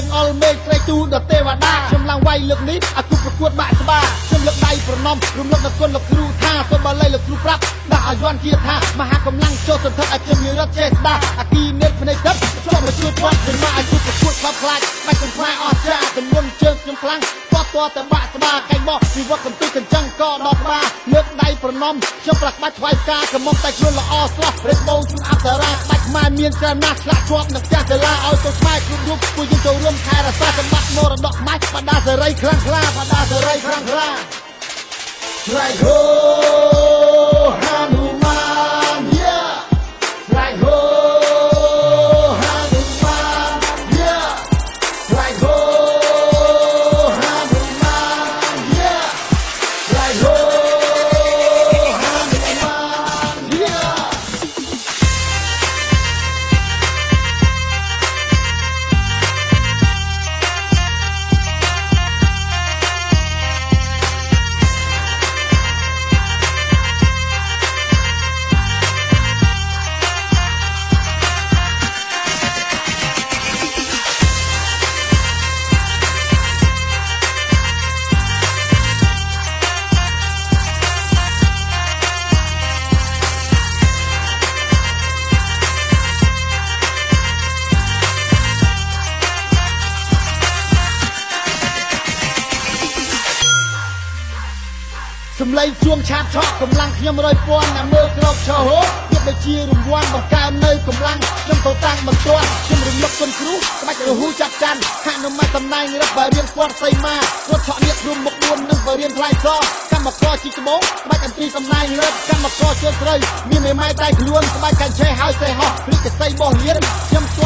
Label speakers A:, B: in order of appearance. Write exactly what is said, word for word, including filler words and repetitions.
A: ចឹងអល់មេឃត្រេកទូដល់ទេវតាខ្ញុំឡើងវាយលើកនេះអាគូប្រកួតបាក់ស្បាខ្ញុំលើកដៃប្រណម្យរំលឹកដល់គុណលោកគ្រូថាសូមបាលីលោកគ្រូប្រាប់ដាក់ឲ្យយន់ជាថាមហាកម្លាំងចូលសន្ធឹកឲ្យខ្ញុំមានរត់ចេះស្ដាអាគីនេតភ្នែកទឹកចូលមកជួយគាត់ខ្ញុំមកអាគូប្រកួតខ្លោបខ្លាចបាច់កំផ្លាអស់ចាទម្ងន់ជើងខ្ញុំខ្លាំងតតតែបាក់ស្បាកែងបោះពីវត្តកំទីកញ្ចឹងក៏ដល់ក្បាលលើកដៃប្រណម្យខ្ញុំប្រាក់បាច់ថ្វាយការកំមុំតែខ្លួនល្អស្រស់រេបូនជូនអប្សរាបាច់ខ្មែរមានច្រើនណាស់ឆ្លាក់ជាប់នឹងផ្ទះសាលាឲ្យទៅខ្មែរគ្រប់រូបពួកយើងចូលរួមថែរក្សាសម្បត្តិមរតកខ្មែរបដាសេរីខ្លាំងក្លាបដាសេរីខ្លាំងក្លាLike ho, Hanuman, yeah. Like ho, Hanuman, yeah. Like ho, Hanuman, yeah. Like ho, Hanuman, yeah.សម្លេងជួងឆាតឆក់កម្លាំងខ្ញុំរយពាន់ណាមើលក្រោកឈរហូបទៀតដូចជារង្វាន់បង្កើននៅកម្លាំងខ្ញុំទៅតាំងបន្ទាន់ខ្ញុំរំលឹកគុណគ្រូក្បាច់រហូតចាប់ចាន់ហនុមានតំណែងរឹបបរៀនពាត់សីមាគាត់ឆក់នេះរួមមុខនួននឹងបរៀនផ្លែសកម្មករជីក្បោងក្បាច់អន្ទីតំណែងរឹបកម្មករជើងស្រីមានមេម៉ាយដៃខ្លួនក្បាច់កាញ់ឆេះហើយសេះហោះព្រិចកសីបោះលៀនខ្ញុំ